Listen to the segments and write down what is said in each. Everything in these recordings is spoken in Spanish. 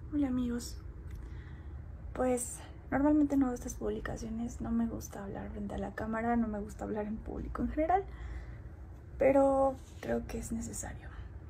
Hola amigos, pues normalmente no hago estas publicaciones, no me gusta hablar frente a la cámara, no me gusta hablar en público en general, pero creo que es necesario.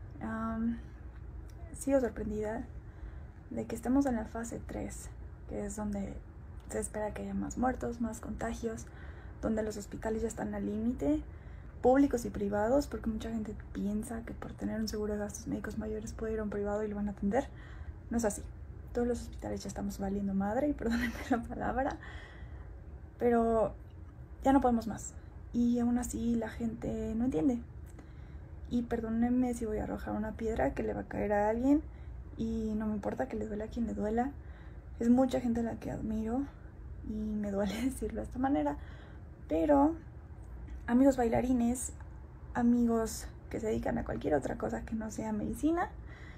Sigo sorprendida de que estemos en la fase 3, que es donde se espera que haya más muertos, más contagios, donde los hospitales ya están al límite, públicos y privados, porque mucha gente piensa que por tener un seguro de gastos médicos mayores puede ir a un privado y lo van a atender. No es así. Todos los hospitales ya estamos valiendo madre, y perdónenme la palabra, pero ya no podemos más. Y aún así la gente no entiende. Y perdónenme si voy a arrojar una piedra que le va a caer a alguien, y no me importa que le duela a quien le duela. Es mucha gente a la que admiro y me duele decirlo de esta manera, pero amigos bailarines, amigos que se dedican a cualquier otra cosa que no sea medicina,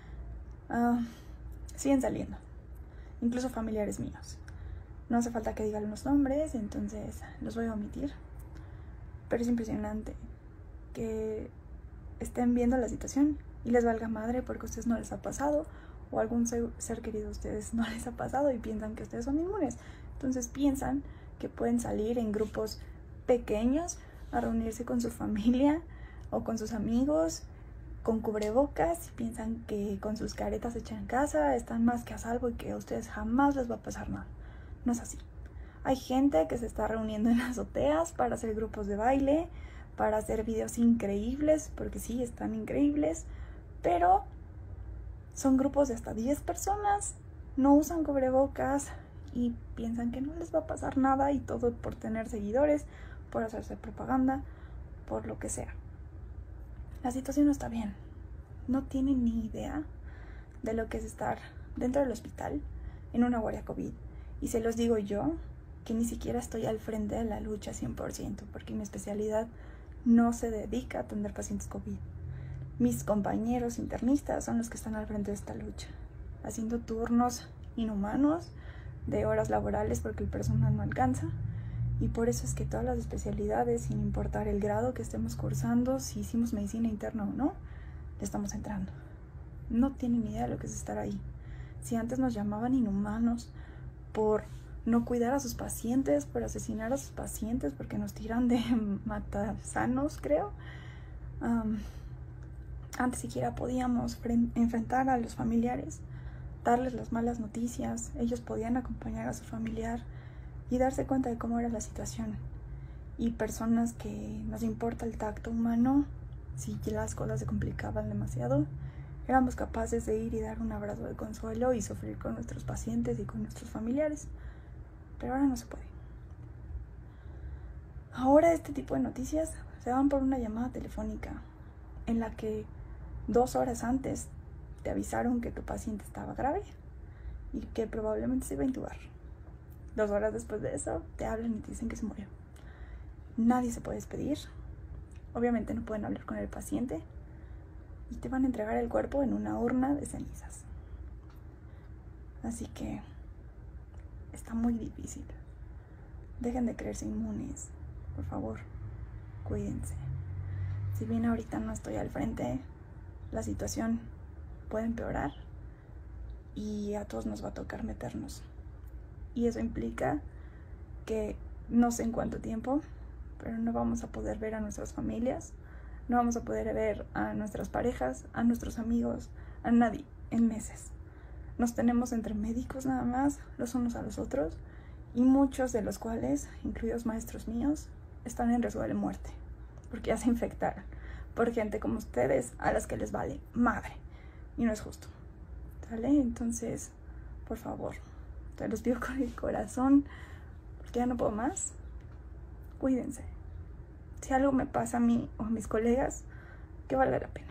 siguen saliendo, incluso familiares míos. No hace falta que digan los nombres, entonces los voy a omitir, pero es impresionante que estén viendo la situación y les valga madre porque a ustedes no les ha pasado, o a algún ser querido a ustedes no les ha pasado y piensan que ustedes son inmunes. Entonces piensan que pueden salir en grupos pequeños a reunirse con su familia o con sus amigos con cubrebocas, y piensan que con sus caretas hechas en casa están más que a salvo y que a ustedes jamás les va a pasar nada. No es así. Hay gente que se está reuniendo en azoteas para hacer grupos de baile, para hacer videos increíbles, porque sí, están increíbles, pero son grupos de hasta 10 personas, no usan cubrebocas y piensan que no les va a pasar nada, y todo por tener seguidores, por hacerse propaganda, por lo que sea. La situación no está bien. No tienen ni idea de lo que es estar dentro del hospital en una guardia COVID. Y se los digo yo, que ni siquiera estoy al frente de la lucha 100%, porque mi especialidad no se dedica a atender pacientes COVID. Mis compañeros internistas son los que están al frente de esta lucha, haciendo turnos inhumanos de horas laborales porque el personal no alcanza. Y por eso es que todas las especialidades, sin importar el grado que estemos cursando, si hicimos medicina interna o no, le estamos entrando. No tienen idea de lo que es estar ahí. Si antes nos llamaban inhumanos por no cuidar a sus pacientes, por asesinar a sus pacientes, porque nos tiran de matasanos, creo. Antes siquiera podíamos enfrentar a los familiares, darles las malas noticias. Ellos podían acompañar a su familiar y darse cuenta de cómo era la situación. Y personas que nos importa el tacto humano, si las cosas se complicaban demasiado, éramos capaces de ir y dar un abrazo de consuelo y sufrir con nuestros pacientes y con nuestros familiares. Pero ahora no se puede. Ahora este tipo de noticias se van por una llamada telefónica en la que 2 horas antes te avisaron que tu paciente estaba grave y que probablemente se iba a intubar. 2 horas después de eso te hablan y te dicen que se murió. Nadie se puede despedir. Obviamente no pueden hablar con el paciente y te van a entregar el cuerpo en una urna de cenizas. Así que está muy difícil. Dejen de creerse inmunes, por favor, cuídense. Si bien ahorita no estoy al frente, la situación puede empeorar y a todos nos va a tocar meternos. Y eso implica que no sé en cuánto tiempo, pero no vamos a poder ver a nuestras familias, no vamos a poder ver a nuestras parejas, a nuestros amigos, a nadie en meses. Nos tenemos entre médicos nada más, los unos a los otros, y muchos de los cuales, incluidos maestros míos, están en riesgo de muerte, porque ya se infectaron por gente como ustedes a las que les vale madre, y no es justo, ¿sale? Entonces, por favor, te los pido con el corazón, porque ya no puedo más. Cuídense. Si algo me pasa a mí o a mis colegas, que valga la pena.